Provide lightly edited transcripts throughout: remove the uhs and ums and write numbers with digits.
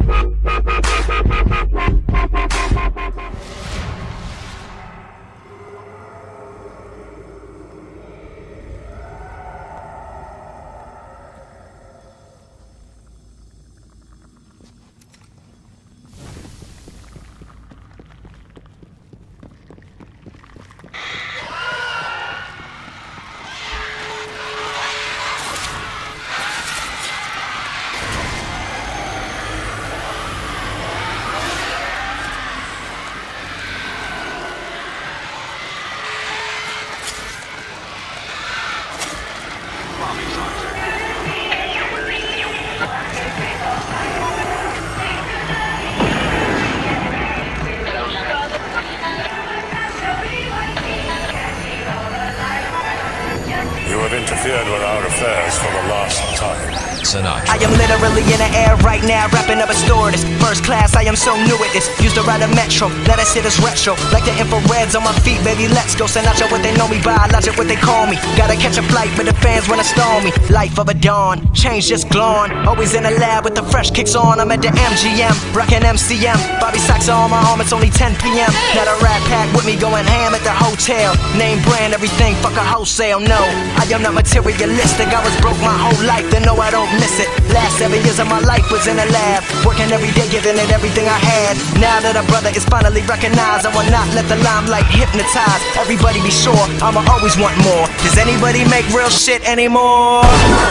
Interfered with our affairs for the last time. Sinatra. I am literally in the air right now, rapping up a stewardess. First class, I am so new at this. Used to ride a metro, let us hit us retro. Like the infrareds on my feet, baby, let's go. Sinatra, what they know me by, logic, what they call me. Gotta catch a flight, but the fans wanna storm me. Life of a dawn, change just glowing. Always in the lab with the fresh kicks on. I'm at the MGM, rockin' MCM. Bobby socks on my arm, it's only 10 p.m. Got a rat pack with me going ham at the hotel. Name brand, everything, fuck a wholesale, no. I am not materialistic, I was broke my whole life, then no, I don't miss it. Last 7 years of my life was in a lab, working every day, giving it everything I had. Now that a brother is finally recognized, I will not let the limelight hypnotize. Everybody be sure, I'ma always want more. Does anybody make real shit anymore?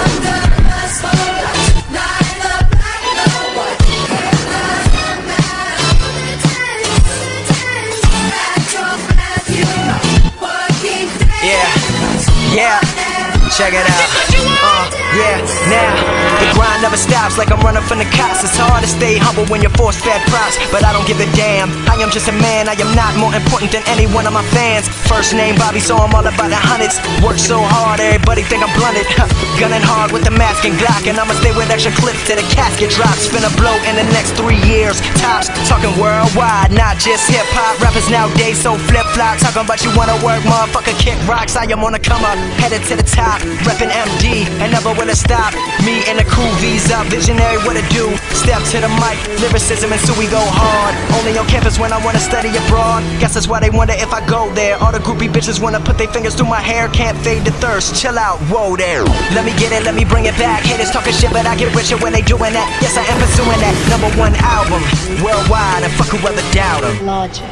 Yeah, check it out. Yeah, now the grind never stops like I'm running from the cops. It's hard to stay humble when you're force-fed props, but I don't give a damn. I am just a man, I am not more important than any one of my fans. First name Bobby, so I'm all about the hundreds. Work so hard, everybody think I'm blunted. Gunning hard with the mask and Glock, and I'ma stay with extra clips till the casket drops. Spin a blow in the next 3 years, tops. Talking worldwide, not just hip-hop. Rappers nowadays so flip-flop. Talking about you wanna work, motherfucker, kick rocks. I am on the come up, headed to the top. Reppin' MD, and never will it stop. Me and the crew, V's up, visionary, what to do. Step to the mic, lyricism, and so we go hard. Only on campus when I wanna study abroad. Guess that's why they wonder if I go there. All the groupie bitches wanna put their fingers through my hair. Can't fade the thirst, chill out, whoa there. Let me get it, let me bring it back. Haters talking shit, but I get richer when they doing that. Yes, I am pursuing that #1 album worldwide, and fuck whoever doubt 'em. Logic.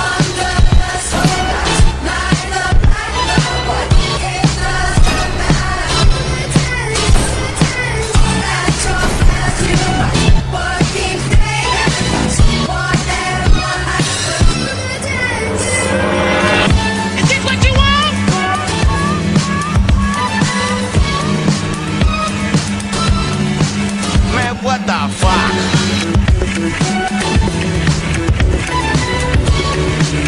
What the fuck?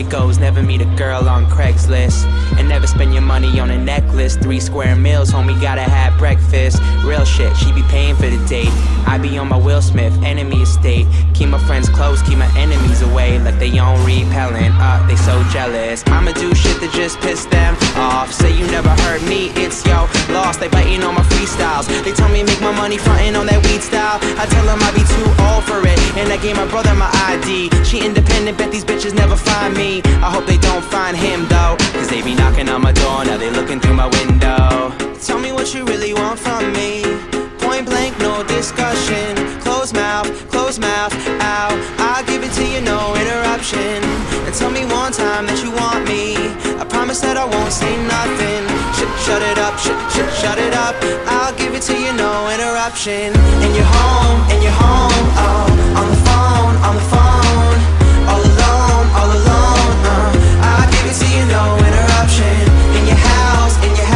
It goes, never meet a girl on Craigslist, and never spend your money on a necklace. 3 square meals, homie, gotta have breakfast. Real shit, she be paying for the date. I be on my Will Smith, enemy estate. Keep my friends close, keep my enemies away. Like they on repellent, they so jealous. I'ma do shit that just piss them off. Say you never heard me, it's yo lost. They biting on my freestyles. They tell me make my money frontin' on that weed style. I tell them I be too old for it, and I gave my brother my ID. She independent, bet these bitches never find me. I hope they don't find him though, cause they be knocking on my door, now they looking through my window. Tell me what you really want from me. Point blank, no discussion. Close mouth, ow. I'll give it to you, no interruption. And tell me one time that you want me. I promise that I won't say nothing. Shut it up, shut it up. I'll give it to you, no interruption. And you're home, oh. On the phone, all alone, I'll give it to you, no interruption. In your house,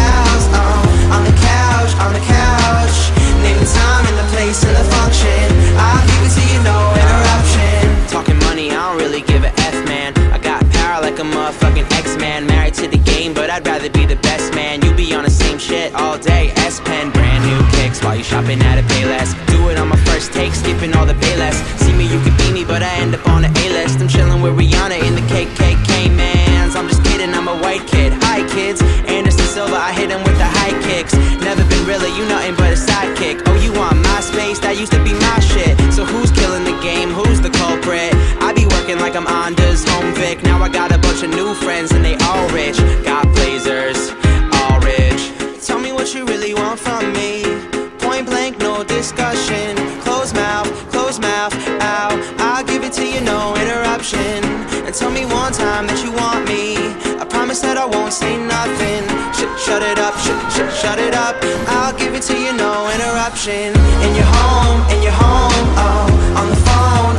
on the couch. Name the time and the place and the function. I'll give it to you, no interruption. Talking money, I don't really give a F, man. I got power like a motherfucking X-Man. Married to the game, but I'd rather be the best man. You be on the same shit all day. S-Pen, brand new kicks while you shopping at a Payless. Do it on my first take, skipping all the Payless. See me, you can beat me, but I end up on the A-list. I'm chilling with Rihanna in the KKK, mans. I'm just kidding, I'm a white kid. Hi, kids. Anderson Silva, I hit him with the high kicks. Never been really, you nothing but a sidekick. Oh, you want my space? That used to be my shit. So who's killing the game? Who's the culprit? I be working like I'm Onda's home Vic. Now I got a bunch of new friends and they all rich. Got blazers, all rich. Tell me what you really want from me. Point blank, no discussion. Close mouth, ow. I'll give it to you, no interruption. And tell me one time that you want me. I promise that I won't say nothing. Shut it up, shut it up. I'll give it to you, no interruption. And you're home, oh. On the phone,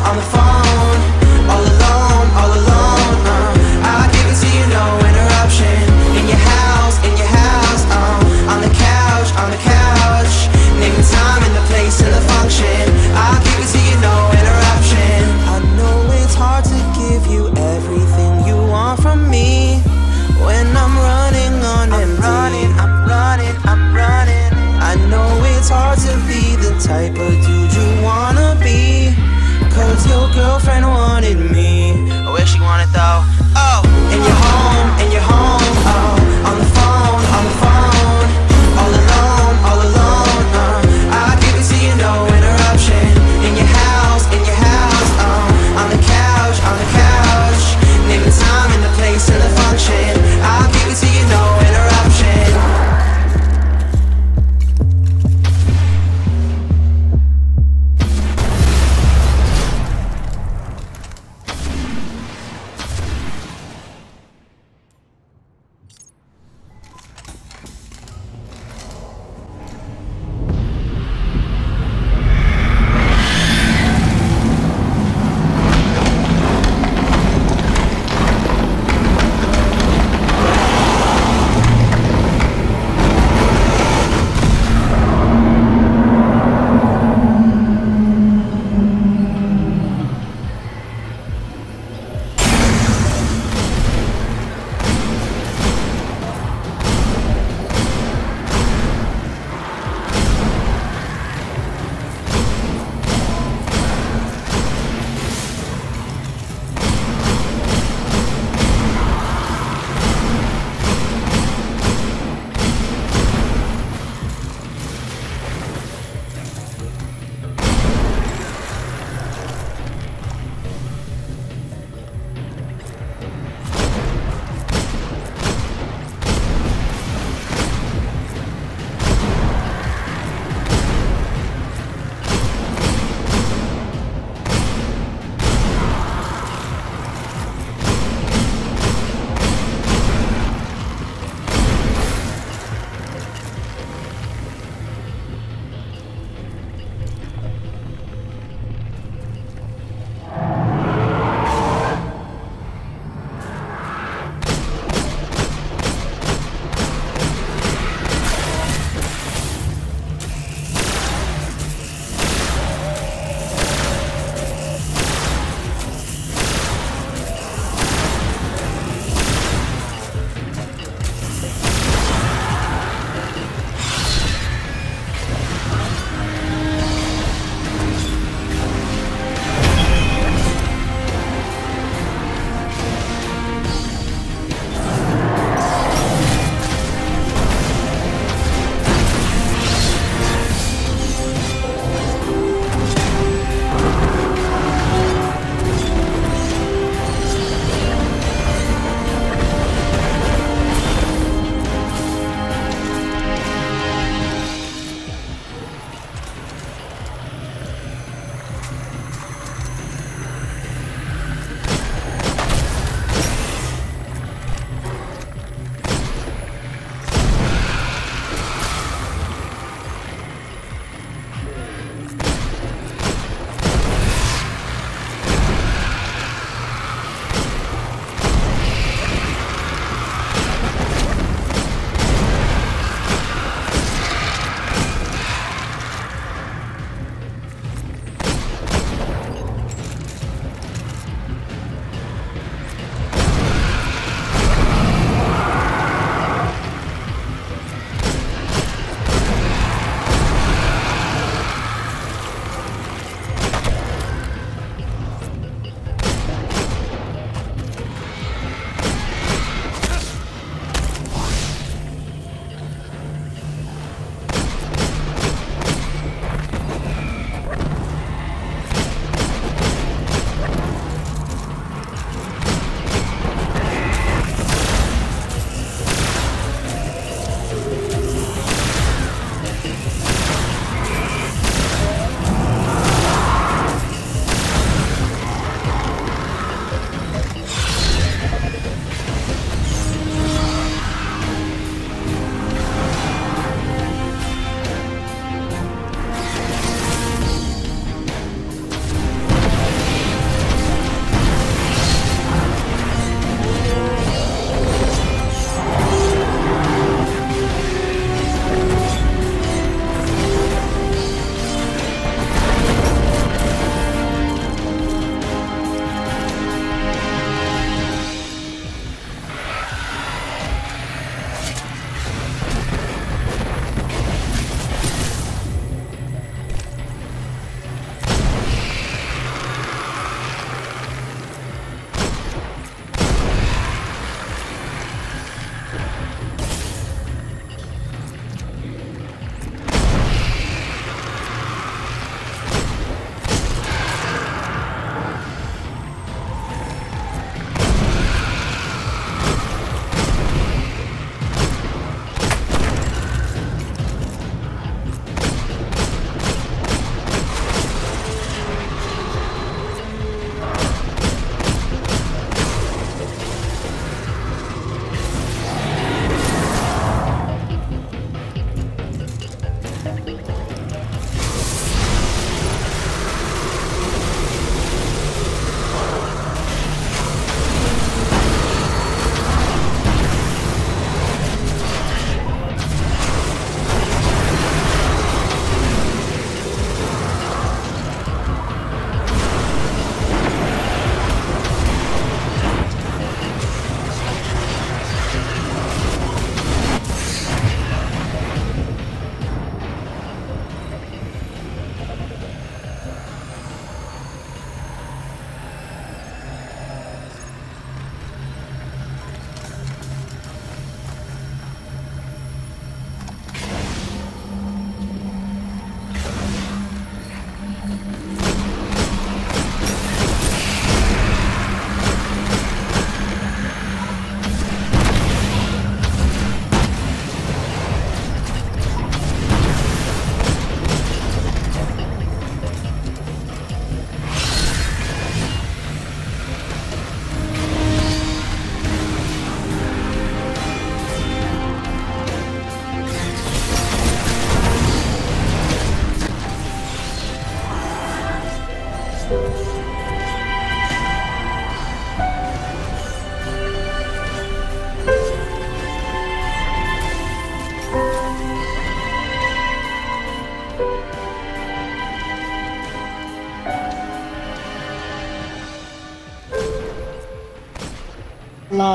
all alone, I'll give it to you, no interruption. In your house, on the couch. Name the time and the place and the function. I'll give it to you, no interruption. I know it's hard to give you everything you want from me when I'm running on empty. I'm running. I know it's hard to be the type of dude you want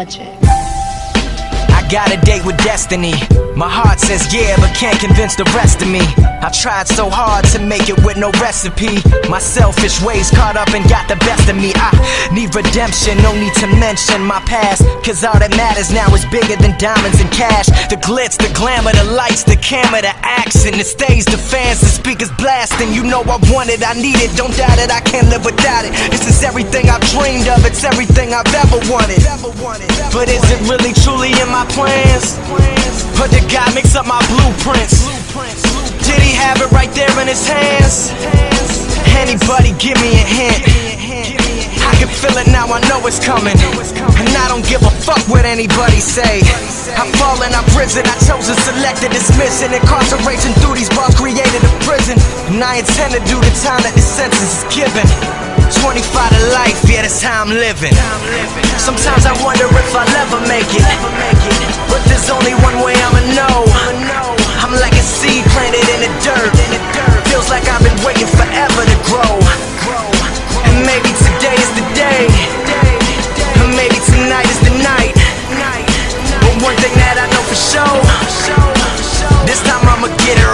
logic. I got a date with destiny. My heart says yeah, but can't convince the rest of me. I tried so hard to make it with no recipe. My selfish ways caught up and got the best of me. I need redemption, no need to mention my past, cause all that matters now is bigger than diamonds and cash. The glitz, the glamour, the lights, the camera, the action, the stage, the fans, the speakers blasting. You know I want it, I need it, don't doubt it, I can't live without it. This is everything I've dreamed of, it's everything I've ever wanted. But is it really truly in my plans? Or did God mix up my blueprints? Did he have it right there in his hands? Anybody give me a hint? I can feel it now, I know it's coming, and I don't give a fuck what anybody say. I've fallen, I've risen, I chose to select and dismiss. And incarceration through these bars created a prison, and I intend to do the time that this sentence is given. 25 to life, yeah, that's how I'm living. Sometimes I wonder if I'll ever make it, but there's only one way I'ma know. I'm like a seed planted in the dirt. Feels like I've been waiting forever to grow. And maybe today is the day, and maybe tonight is the night. But one thing that I know for sure, this time I'ma get it